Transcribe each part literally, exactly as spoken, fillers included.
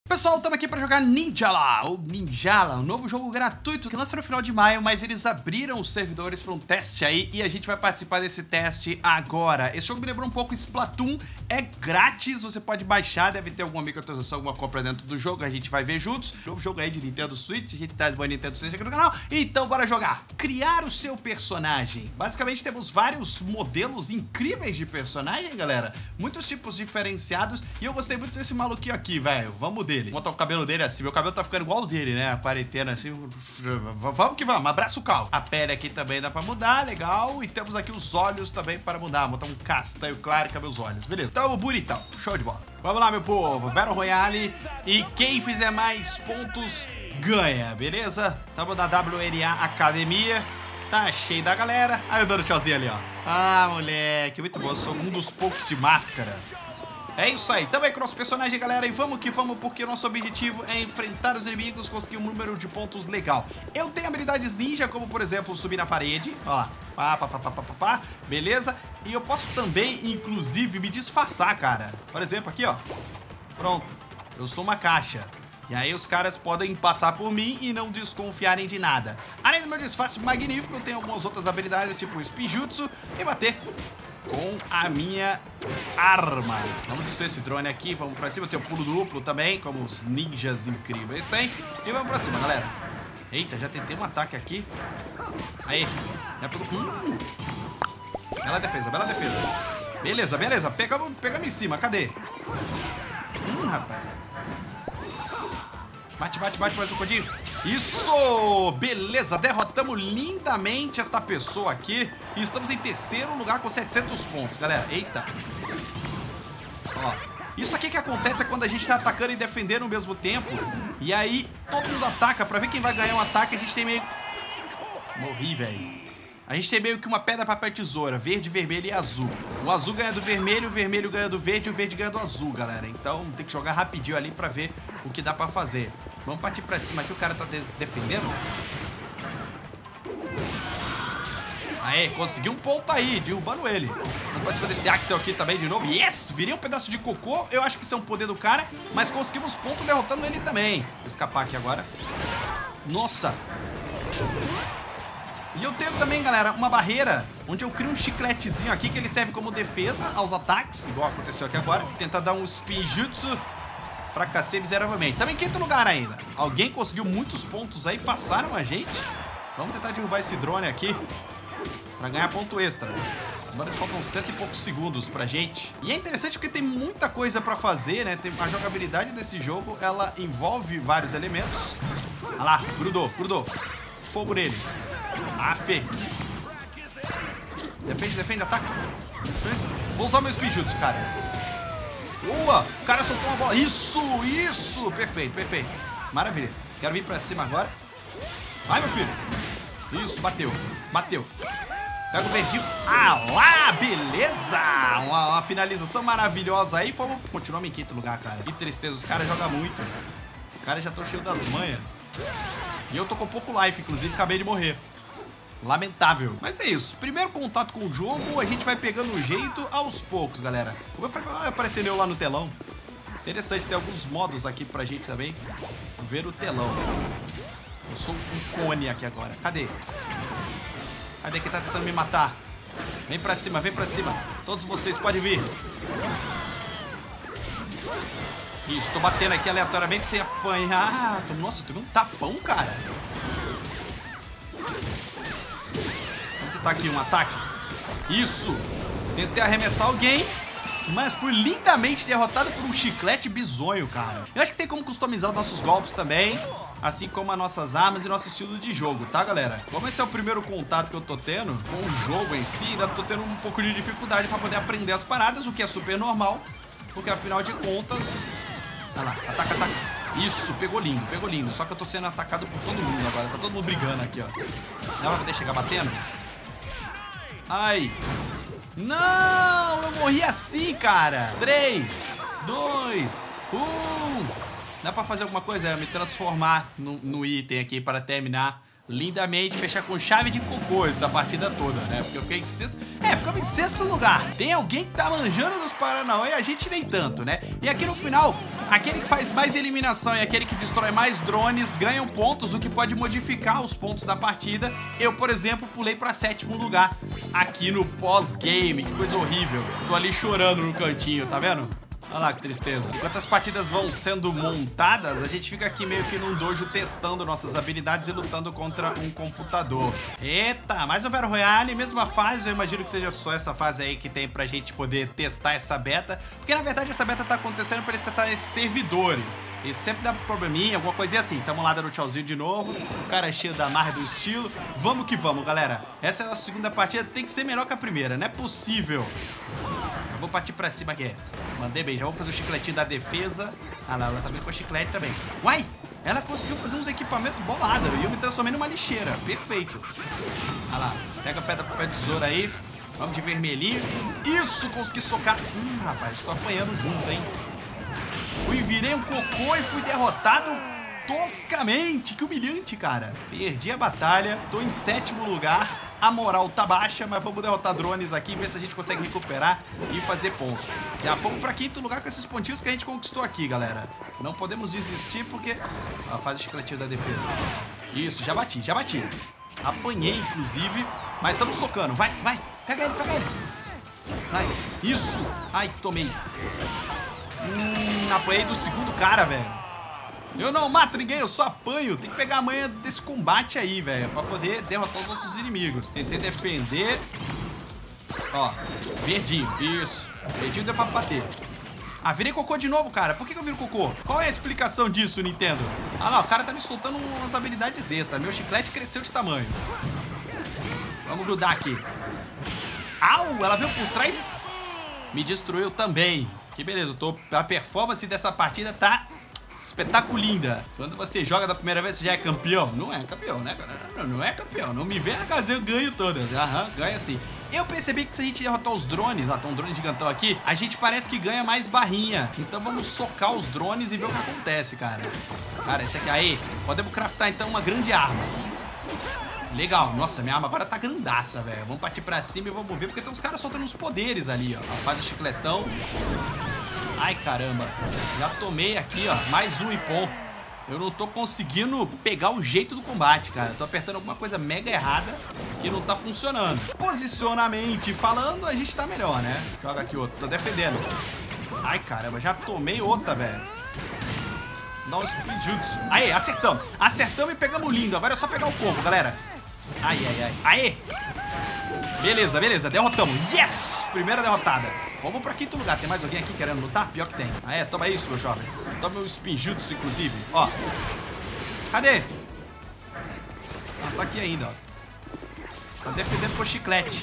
Pessoal, estamos aqui para jogar Ninjala, ou Ninjala, um novo jogo gratuito que lança no final de maio, mas eles abriram os servidores para um teste aí e a gente vai participar desse teste agora. Esse jogo me lembrou um pouco Splatoon, é grátis, você pode baixar, deve ter alguma microtransação, alguma compra dentro do jogo, a gente vai ver juntos. Novo jogo aí de Nintendo Switch, a gente tá de boa Nintendo Switch aqui no canal, então bora jogar. Criar o seu personagem. Basicamente temos vários modelos incríveis de personagem, galera, muitos tipos diferenciados e eu gostei muito desse maluquinho aqui, velho, vamos dele. Vou botar o cabelo dele assim, meu cabelo tá ficando igual o dele, né? A quarentena assim, vamos que vamos, abraça o cal. A pele aqui também dá pra mudar, legal. E temos aqui os olhos também para mudar, botar um castanho claro e caber os olhos, beleza. Então, bonitão, show de bola. Vamos lá, meu povo, Battle Royale. E quem fizer mais pontos ganha, beleza? Tamo na W N A Academia. Tá cheio da galera. Aí eu dando tchauzinho ali, ó. Ah, moleque, muito bom, eu sou um dos poucos de máscara. É isso aí, também com o nosso personagem, galera, e vamos que vamos, porque o nosso objetivo é enfrentar os inimigos, conseguir um número de pontos legal. Eu tenho habilidades ninja, como por exemplo, subir na parede, ó lá, pá, pá, pá, pá, pá, pá, beleza? E eu posso também, inclusive, me disfarçar, cara. Por exemplo, aqui, ó, pronto, eu sou uma caixa. E aí os caras podem passar por mim e não desconfiarem de nada. Além do meu disfarce magnífico, eu tenho algumas outras habilidades, tipo o Spinjutsu e bater com a minha arma. Vamos destruir esse drone aqui, vamos pra cima. Tem o pulo duplo também, como os ninjas incríveis têm. E vamos pra cima, galera. Eita, já tentei um ataque aqui. Aí, já pegou. Hum. Bela defesa, bela defesa. Beleza, beleza, pegamos, pegamos em cima, cadê? Hum, rapaz. Bate, bate, bate mais um pouquinho. Isso! Beleza, derrotamos lindamente esta pessoa aqui. E estamos em terceiro lugar com setecentos pontos, galera. Eita. Ó, isso aqui que acontece é quando a gente tá atacando e defendendo ao mesmo tempo. E aí, todo mundo ataca. Pra ver quem vai ganhar um ataque, a gente tem meio... Morri, velho. A gente tem meio que uma pedra, papel, tesoura. Verde, vermelho e azul. O azul ganha do vermelho, o vermelho ganha do verde e o verde ganha do azul, galera. Então tem que jogar rapidinho ali pra ver o que dá pra fazer. Vamos partir pra cima aqui, o cara tá defendendo. Aê, conseguiu um ponto aí, derrubando ele. Vamos pra cima desse Axel aqui também de novo. Yes! Virei um pedaço de cocô. Eu acho que isso é um poder do cara, mas conseguimos ponto derrotando ele também. Vou escapar aqui agora. Nossa! E eu tenho também, galera, uma barreira onde eu crio um chicletezinho aqui que ele serve como defesa aos ataques, igual aconteceu aqui agora. Vou tentar dar um Spinjutsu. Fracassei miseravelmente. Estamos em quinto lugar ainda. Alguém conseguiu muitos pontos aí, passaram a gente. Vamos tentar derrubar esse drone aqui pra ganhar ponto extra. Agora faltam cento e poucos segundos pra gente. E é interessante porque tem muita coisa pra fazer, né? Tem a jogabilidade desse jogo, ela envolve vários elementos. Olha lá, grudou, grudou. Fogo nele. Ah, Fê. Defende, defende, ataca. Vou usar meu Spinjutsu, cara. Boa! O cara soltou uma bola. Isso, isso! Perfeito, perfeito. Maravilha. Quero vir pra cima agora. Vai, meu filho. Isso, bateu. Bateu. Pega o verdinho. Ah lá, beleza! Uma, uma finalização maravilhosa aí. Vamos continuar em quinto lugar, cara. Que tristeza, os caras jogam muito. Os caras já estão cheios das manhas. E eu tô com pouco life, inclusive, acabei de morrer. Lamentável. Mas é isso. Primeiro contato com o jogo, a gente vai pegando o jeito aos poucos, galera. Como eu falei, vai aparecer eu lá no telão. Interessante, tem alguns modos aqui pra gente também ver o telão. Eu sou um cone aqui agora. Cadê? Cadê quem tá tentando me matar? Vem pra cima, vem pra cima. Todos vocês podem vir. Isso, tô batendo aqui aleatoriamente sem apanhar. Nossa, tu viu um tapão, cara? Tá aqui um ataque. Isso. Tentei arremessar alguém, mas fui lindamente derrotado por um chiclete bizonho, cara. Eu acho que tem como customizar nossos golpes também, assim como as nossas armas e nosso estilo de jogo, tá, galera? Como esse é o primeiro contato que eu tô tendo com o jogo em si, ainda tô tendo um pouco de dificuldade pra poder aprender as paradas, o que é super normal, porque afinal de contas... Olha lá, ataca, ataca. Isso, pegou lindo, pegou lindo. Só que eu tô sendo atacado por todo mundo agora, tá todo mundo brigando aqui, ó. Dá pra poder chegar batendo? Ai. Não, eu morri assim, cara. três, dois, um. Dá pra fazer alguma coisa? É me transformar no, no item aqui para terminar lindamente, fechar com chave de cocô essa partida toda, né? Porque eu fiquei em sexto... É, ficamos em sexto lugar. Tem alguém que tá manjando dos Paranauê e a gente nem tanto, né? E aqui no final, Aquele que faz mais eliminação e aquele que destrói mais drones ganham pontos, o que pode modificar os pontos da partida. Eu, por exemplo, pulei pra sétimo lugar aqui no pós-game. Que coisa horrível. Tô ali chorando no cantinho, tá vendo? Olha lá que tristeza. Enquanto as partidas vão sendo montadas, a gente fica aqui meio que num dojo testando nossas habilidades e lutando contra um computador. Eita, mais um Battle Royale, mesma fase. Eu imagino que seja só essa fase aí que tem pra gente poder testar essa beta. Porque na verdade essa beta tá acontecendo pra eles testarem esses servidores. E sempre dá probleminha, alguma coisinha assim. Tamo lá dando tchauzinho de novo. O cara é cheio da marra do estilo. Vamos que vamos, galera. Essa é a segunda partida, tem que ser melhor que a primeira. Não é possível. Eu vou partir pra cima aqui. Mandei bem, já vamos fazer o chicletinho da defesa. Ah lá, ela tá vindo com a chiclete também. Uai, ela conseguiu fazer uns equipamentos bolados. E eu me transformei numa lixeira. Perfeito. Ah lá, pega o pé da pé de tesoura aí. Vamos de vermelhinho. Isso, consegui socar. Hum, rapaz, tô apanhando junto, hein. Fui, virei um cocô e fui derrotado toscamente. Que humilhante, cara. Perdi a batalha, tô em sétimo lugar. A moral tá baixa, mas vamos derrotar drones aqui, ver se a gente consegue recuperar e fazer ponto. Já fomos pra quinto lugar com esses pontinhos que a gente conquistou aqui, galera. Não podemos desistir porque... Ó, faz o chicletinho da defesa. Isso, já bati, já bati. Apanhei, inclusive, mas estamos socando. Vai, vai, pega ele, pega ele. Vai, isso. Ai, tomei. Hum, apanhei do segundo cara, velho. Eu não mato ninguém, eu só apanho. Tem que pegar a manha desse combate aí, velho, pra poder derrotar os nossos inimigos. Tentei defender. Ó, verdinho, isso. Verdinho deu pra bater. Ah, virei cocô de novo, cara. Por que que eu viro cocô? Qual é a explicação disso, Nintendo? Ah lá, o cara tá me soltando umas habilidades extras. Meu chiclete cresceu de tamanho. Vamos grudar aqui. Au, ela veio por trás e me destruiu também. Que beleza, eu tô... a performance dessa partida tá... espetaculinda. Quando você joga da primeira vez, você já é campeão? Não é campeão, né? Não, não é campeão. Não me vê na casa, eu ganho todas. Aham, ganha sim. Eu percebi que se a gente derrotar os drones, ó, tem um drone gigantão aqui, a gente parece que ganha mais barrinha. Então vamos socar os drones e ver o que acontece, cara. Cara, esse aqui, aí, podemos craftar então uma grande arma. Legal, nossa, minha arma agora tá grandaça, velho. Vamos partir pra cima e vamos ver, porque tem uns caras soltando uns poderes ali, ó. Faz o chicletão. Ai, caramba. Já tomei aqui, ó, mais um ipom. Eu não tô conseguindo pegar o jeito do combate, cara. Eu tô apertando alguma coisa mega errada que não tá funcionando. Posicionamento falando, a gente tá melhor, né? Joga aqui outro. Tô defendendo. Ai, caramba, já tomei outra, velho. Dá um speedjutsu. Aê, acertamos. Acertamos e pegamos lindo. Agora é só pegar o combo, galera. Ai, ai, ai. Aê. Beleza, beleza. Derrotamos. Yes! Primeira derrotada. Vamos pra quinto lugar. Tem mais alguém aqui querendo lutar? Pior que tem. Ah, é? Toma isso, meu jovem. Toma o spinjutsu, inclusive. Ó. Cadê? Ah, tá aqui ainda, ó. Tá defendendo com chiclete.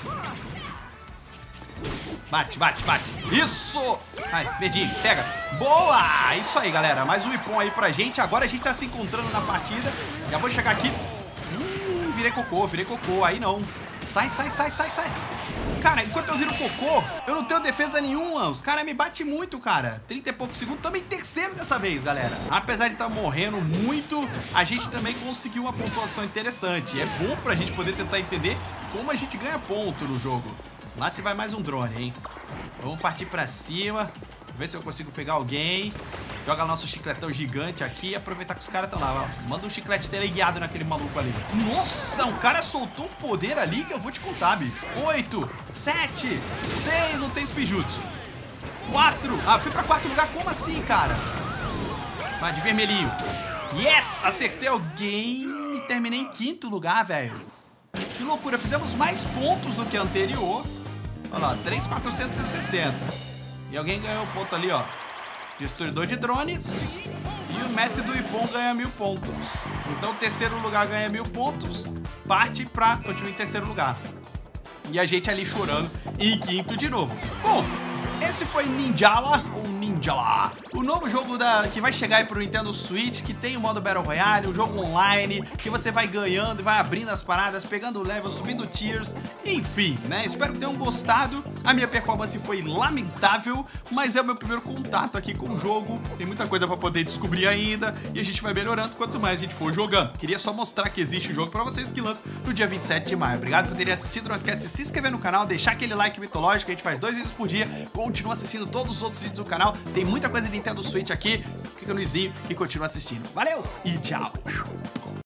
Bate, bate, bate. Isso! Ai, dedinho, pega. Boa! Isso aí, galera. Mais um ipom aí pra gente. Agora a gente tá se encontrando na partida. Já vou chegar aqui. Hum, virei cocô, virei cocô. Aí não. Sai, sai, sai, sai, sai. Cara, enquanto eu viro cocô, eu não tenho defesa nenhuma. Os caras me batem muito, cara. trinta e poucos segundos. Também terceiro dessa vez, galera. Apesar de estar morrendo muito, a gente também conseguiu uma pontuação interessante. É bom pra gente poder tentar entender como a gente ganha ponto no jogo. Lá se vai mais um drone, hein? Vamos partir pra cima. Ver se eu consigo pegar alguém. Joga nosso chicletão gigante aqui e aproveitar que os caras estão lá. Ó. Manda um chiclete teleguiado naquele maluco ali. Nossa, um cara soltou um poder ali que eu vou te contar, bicho. Oito, sete, seis, não tem spinjutsu. Quatro. Ah, fui pra quarto lugar. Como assim, cara? Vai, de vermelhinho. Yes! Acertei alguém e terminei em quinto lugar, velho. Que loucura. Fizemos mais pontos do que a anterior. Olha lá, três mil quatrocentos e sessenta. E alguém ganhou o ponto ali, ó. Destruidor de drones. E o mestre do ipom ganha mil pontos. Então o terceiro lugar ganha mil pontos. Parte pra continuar em terceiro lugar. E a gente ali chorando em quinto de novo. Bom, esse foi Ninjala, ou Ninjala, o novo jogo da, que vai chegar aí pro Nintendo Switch, que tem o modo Battle Royale, um jogo online, que você vai ganhando e vai abrindo as paradas, pegando level, subindo tiers, enfim, né? Espero que tenham gostado. A minha performance foi lamentável, mas é o meu primeiro contato aqui com o jogo. Tem muita coisa pra poder descobrir ainda, e a gente vai melhorando quanto mais a gente for jogando. Queria só mostrar que existe o jogo pra vocês, que lança no dia vinte e sete de maio. Obrigado por terem assistido, não esquece de se inscrever no canal, deixar aquele like mitológico, a gente faz dois vídeos por dia, continua assistindo todos os outros vídeos do canal, tem muita coisa de Nintendo Nintendo Switch aqui, clica no izinho e continua assistindo. Valeu e tchau!